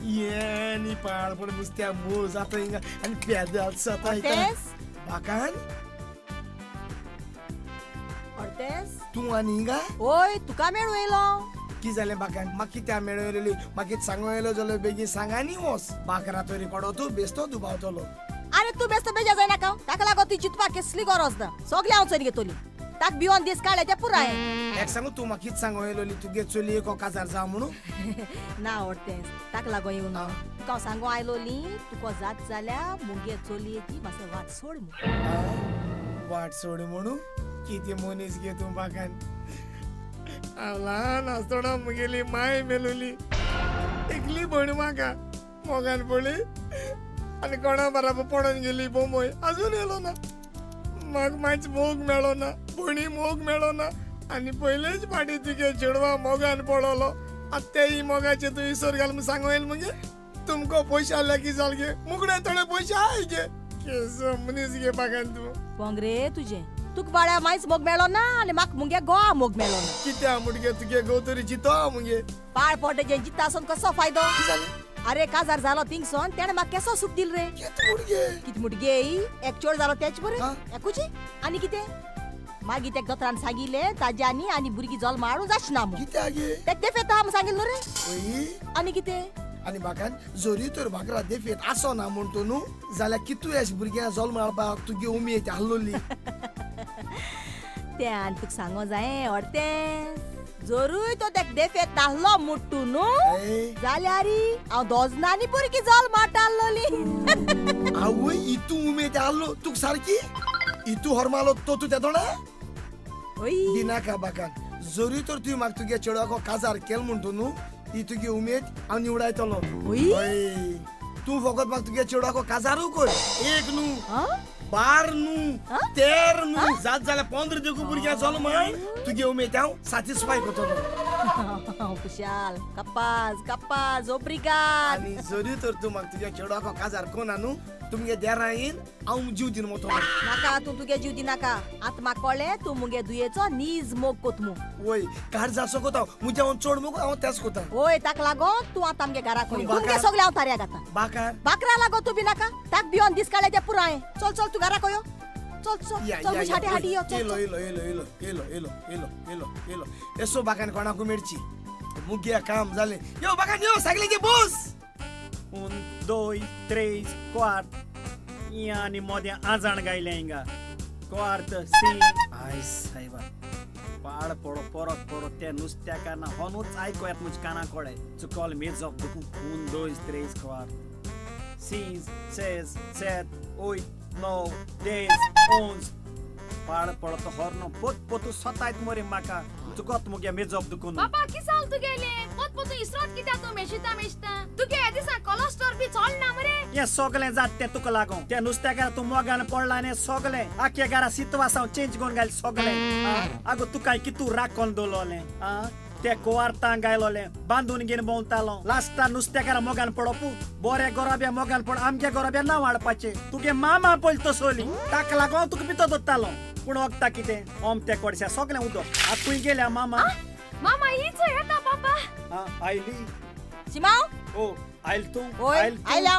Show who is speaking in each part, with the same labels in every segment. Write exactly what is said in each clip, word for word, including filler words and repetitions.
Speaker 1: ये नी पाळ पण नुसत्या मूळ जाता हिंगा आणि प्यादल सता
Speaker 2: Ortez?
Speaker 1: बाकान
Speaker 2: Ortez?
Speaker 1: तू आणि हिंगा
Speaker 2: ओय तुका मेळू येलो
Speaker 1: की जालें बाकान म्हाका कित्या मेळयलेली म्हाका सांगू येयलो जाल्यार बेगीन सांगा नी वस बाकरा तरी पडतो बेस्तो दुबावतलो
Speaker 2: अरे तू बेस्त बेजा जायना का ताका लागो ती चितपा कसली गरज ना सगळी हांव चली घेतली ताक बियोन दीस काडले ते पुराय
Speaker 1: एक सांगू तू म्हाका सांगू येयलोली तुगे चली एक काजार जा म्हणून
Speaker 2: ना Ortez ताक लागो येऊ ना तुका सांगू आयलोली तुका जात जाल्या मुगे चली ती मासे वाट सोड
Speaker 1: आ, वाट सोड म्हणून किती मनीस घे तू बाकान हांव ल्हान आसतना मुगेली माय मेलोली एकली भण म्हाका मोगान पडली आनी कोणा बराबर पडून गेली बोंबय अजून येलो ना म्हाका मागीर मोग मेळो ना भणी मोग मेळो ना आनी पयलेच फाटी तुगे चेडवा मोगान पडलो आतां तेय मोगाचे तूं इसर घाल म्हूण सांगू येयला मगे तुमको पयशे आसल्या की जाल गे मुगडे थोडे पयशे आहाय गे केसो मनीस गे बागान तूं
Speaker 2: पोंगरे तुजे तुक बाळ्या मायच मोग मेळो ना आनी म्हाका मुगे गोवा मोग मेळो ना
Speaker 1: कित्या मुटगे तुगे गवतरी चितो मुगे
Speaker 2: पाळ पडले जे जिता आसून कसो फायदो अरे काजार जालो थिंगसोन तेणे म्हाका केसो सूख दिल रे
Speaker 1: कित मुटगे
Speaker 2: कित मुटगे एक चोर जालो तेच बरे
Speaker 1: हा?
Speaker 2: एकूची आनी कितें मागीर तेक दोतरान सांगिल्ले ताज्यानी आनी भुरगीं जल्म हाडूं जाचना म्हूण
Speaker 1: कित्या गे
Speaker 2: तेक देफेत आहा म्हूण सांगिल्लो रे
Speaker 1: ओय
Speaker 2: आनी कितें
Speaker 1: आनी बाकान जोरी तर भाकरा देफेत आसो ना म्हणतो न्हू जाल्यार कितू एश भुरग्यां जल्म हाडपाक तुगे उमेद आहलोली
Speaker 2: तें आनी तुका सांगो जाये Ortez जरूय तो तेक देफेत नाहलो मुट्टू न्हू
Speaker 1: ए,
Speaker 2: जाल्यार हांव दोजनांनी भुरगीं जल्म हाडटालोली
Speaker 1: आवय इतू उमेद आहलो तुक सारकी इतू हरमालो तो तू तेदोणा
Speaker 2: ओय
Speaker 1: दिनाका बाकान जोरी तर तुवें म्हाका तुगे चेडवाको काजार केल म्हणतो न्हू ती तुगे उमेद हांव निवडायतलो
Speaker 2: ओय
Speaker 1: ओय तूं फकत म्हाका तुगे चेडवाको काजारू कर एक न्हू
Speaker 2: हा
Speaker 1: बार न्हू
Speaker 2: हा?
Speaker 1: तेर न्हू जात जाल्यार पंदरा देखू भुरग्यां जल्म हाड तुगे उमेद हांव सॅटिस्फाय करतलो
Speaker 2: खुशाल कपास कपास ओब्रिगाद
Speaker 1: आनी जरी तर तूं म्हाका तुगे चेडवाको काजार कोना न्हू तुमगे देरा येयन हांव जीव दिन मोतो
Speaker 2: नाका तूं तुगे जीव दिनाका आतां म्हाका कळ्ळें तूं मुगे दुयेचो नीज मोग कोतमू
Speaker 1: वय कार जासो कोता मुजे हांव चड मोग हांव तेच कोता
Speaker 2: ओय ताका लागोन तूं आतां आमगे घरा खंय
Speaker 1: बाकार.
Speaker 2: तुमगे सगळे हांव ताऱ्या घाता
Speaker 1: बाकार
Speaker 2: बाकरा लागो तूं बी नाका ताक बियोन दीस काडले ते पुराय चल चल तूं घरा खंय यो चल चल
Speaker 1: या
Speaker 2: चल
Speaker 1: या
Speaker 2: मुझे हाटी हाटी यो चल
Speaker 1: एलो
Speaker 2: चल.
Speaker 1: एलो एलो एलो एलो एलो एलो एलो एलो एसो बाकान कोणाकू मेडची मुगे काम जालें यो बाकान यो सायकलीचे बस
Speaker 3: Um, dois, três, quatro. E ani modia azan gailenga. Quarta, sim. Ai, saiba. पाड पडो परत पडो त्या नुस्त्या काना हनूच आयको येत मुझ काना कोडे चुकॉल मेज ऑफ दुकू um, dois, três, quatro. Seis, seis, sete, oito, nove, dez, onze. पाड पडो तो हरनो पोत पोतू सतायत मोरे माका चुकत मुगे मेज ऑफ दुकू
Speaker 4: बाबा किसाल तुगेले पोत पोतू इसरोत कित्या तू मेशिता मेशता तुगे दिसा कोलेस्ट्रॉल बी चोडना मरे
Speaker 3: ये सगळे जात ते तुका लागो त्या नुस्त्याकार तू मोगान पडला ने सगळे आख्या गारा सितवासाव चेंज कोन गायल सगळे आगो तू काय कितू राखोन दोलोले आ ते कोवारतां गायलोले बांधून घेन बोंतालो लास्टा नुस्त्याकार मोगान पडोपू बोरे गोराब्या मोगान पड आमच्या गोराब्या ना वाडपाचे तुगे मामा पळतो सोली ताक लागो तुका पितो दोत्तालो पूण वक्ता किते ओम ते कोडशा सगळे उदो आपुय गेल्या मामा
Speaker 4: मामा हीच येता बाबा
Speaker 3: आ आयली
Speaker 2: शिमाव
Speaker 3: ओ आयल तू
Speaker 2: ओय आयलाव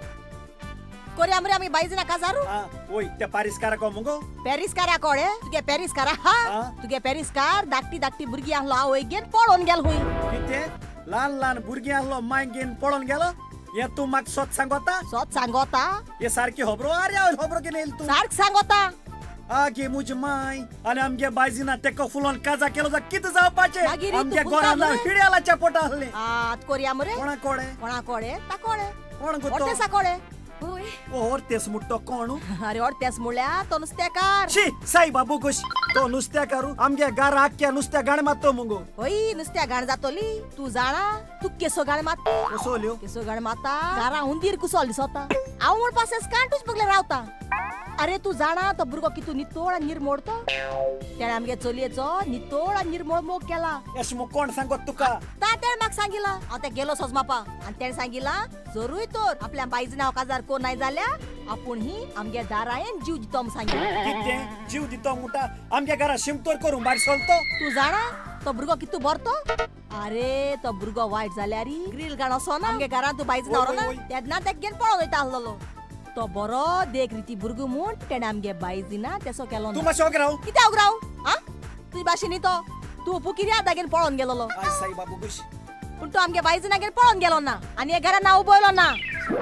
Speaker 2: कोरी आमरे आमी बायजना काजारू
Speaker 3: आ ओय ते पारिस्कारा को मुगो
Speaker 2: पॅरिस कारा कोडे तुगे पॅरिस कारा हा
Speaker 3: हा?
Speaker 2: तुगे पॅरिस कार धाकटी धाकटी भुरगीं आहलो हांव गेन पळोवन गेल हुंय
Speaker 3: किते ल्हान ल्हान भुरगीं आहलो माय घेन पळोवन गेलो हे तू म्हाका सोत सांगोता
Speaker 2: सोत सांगोता
Speaker 3: हे सारकी होबरो अरे होबरो के नेल तू
Speaker 2: सारक सांगोता
Speaker 3: आगे मुझ माय आनी आमगे बायजीना तेको फुलोन काजा केलो जा कित जावपाचे
Speaker 2: मागीर
Speaker 3: आमगे
Speaker 2: तू
Speaker 3: गोराला
Speaker 2: फुलता
Speaker 3: हिड्याला चपोटा आहले
Speaker 2: आत कोरी आमरे
Speaker 3: कोणा कोडे
Speaker 2: कोणा कोडे ता कोडे
Speaker 3: कोण गोतो
Speaker 2: ओटे सा कोडे
Speaker 4: ओय
Speaker 3: ओर तेस मुट्टो कोण
Speaker 2: अरे ओटेस मुळ्या तो नुस्तेकार
Speaker 3: शी साई बाबू गोश तो नुस्त्या करू आमगे गार आख्या नुस्त्या गाण मातो मुगो
Speaker 2: होई नुस्त्या गाण जातोली तू जाणा तू केसो गाण मात
Speaker 3: कसोल्यो
Speaker 2: केसो गाण माता गारा हुंदीर कुसोल दिसोता हांव म्हण पासेस कांटूच बगले रावता अरे तू जाणा तो भुरगो कितू नितोळ आनी निर्मोळतो तेणे आमगे चलयेचो नितोळ आनी निर्मोळ मोग केला
Speaker 3: एस मो कोण सांगत तुका
Speaker 2: ता तेणे म्हाका सांगिला हांव ते गेलो सोज मापा आनी तेणे सांगिला जरूय तर आपल्या बायजना हांव काजार कोण नाय जाल्या आपूण ही आमगे दारायेन जीव दितो म्हूण सांगिला
Speaker 3: किते जीव दितो मुटा आमगे गारा शिमतोर करू बार सोलतो
Speaker 2: तू जाणा तो भुरगो कितू बरतो अरे तो भुरगो वायट जाल्यार ग्रिल गाणो सो ना आमगे घरांत तू बायज नवरो ना तेन्ना तेक घेवन पळोवन वयता आसलोलो तो बरो देख रिती भुरगो म्हूण तेणे आमगे बायजीना तेसो केलो
Speaker 3: तू मातशें ओग्राव
Speaker 2: कित्याक ओग्राव आ तुजी भाशेनी तो तू पू कित्याक दागेन पळोवन गेलोलो
Speaker 3: आय साईबा बुगुश
Speaker 2: पूण तो आमगे बायजीना घेवन पळोवन गेलो ना आनी हे घरान ना उबयलो ना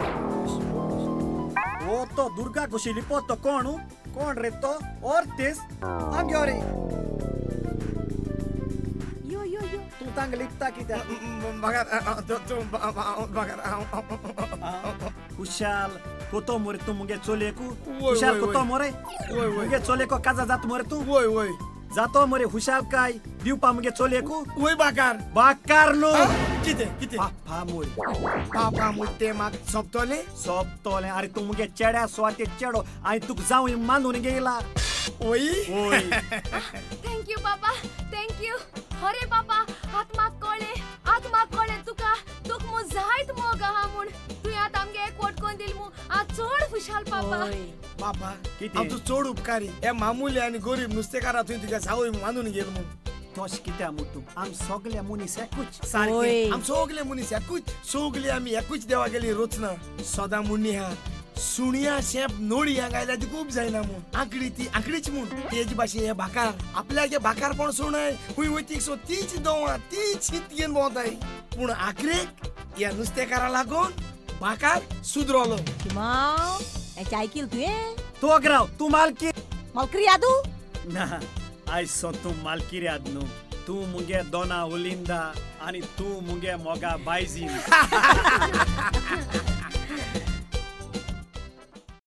Speaker 3: ओ तो दुर्गा कुशिली पोतो कोण कोण रे तो ओर्तीस आंग्यो रे
Speaker 2: यो यो यो
Speaker 3: तू तांग लिपता कित्याक
Speaker 1: बघा तू बघा
Speaker 3: खुशाल कोतो मोरे तू मुगे चोलेकू
Speaker 1: वोय,
Speaker 3: खुशाल
Speaker 1: वोय,
Speaker 3: कोतो
Speaker 1: वोय.
Speaker 3: मोरे
Speaker 1: वोय, वोय.
Speaker 3: मुगे चोलेको काजा जात मोरे तू
Speaker 1: वय वय
Speaker 3: जातो मोरे खुशाल काय दिवपा मुगे चोलेकू
Speaker 1: वय बाकार
Speaker 3: बाकार नो
Speaker 1: किते किते
Speaker 3: पापा मोरे
Speaker 1: पापा मुट्टे माग सोपतोले
Speaker 3: सोपतोले अरे तू मुगे चेड्या स्वाते चेडो आय तुक जाऊ मानून गेला
Speaker 1: ओय
Speaker 3: ओय
Speaker 4: थँक यू बाबा थँक यू अरे बाबा आत्माक कळ्ळे आत्माक कळ्ळे तुका तुक मु जायत मोग आहा म्हूण तुवें आतां आमगे एकवट कोन्न दिल मु आ चड खुशाल बाबा
Speaker 1: बाबा
Speaker 3: किते?
Speaker 1: आम तू चोड उपकारी हे मामुली आणि गरीब नुस्तेकारा तुवें तुका सावय मानून गेल म्हूण
Speaker 3: तोश कित्या मुतू आम सगल्या मुनीस एकूच
Speaker 1: सारखे
Speaker 2: ओय.
Speaker 1: आम सगले मनीस एकूच सगले आमी एकूच देवा गेली रोचना सदां मुन्नी हा सुणिया शेप नोडी ह्या गायला ती खूप जायना म्हूण आंकडी ती आंकडीच म्हूण तेज भाशे हे भाकार आपल्यागे भाकार पण सोणाय हुंय वयतीक सो तीच दोवा तीच हित घेवन भोंवताय पूण आखरेक ह्या नुस्तेकारा लागून भाकार सुदरलो
Speaker 2: किमाव हेचे आयकिल तुवें
Speaker 3: तू अग्राव तू मालकी
Speaker 2: मलकरी यादू
Speaker 3: ना आय सो तू मालकी रे न्हू तू मुगे दोना उलिंदा आणि तू मुगे मोगा बायजी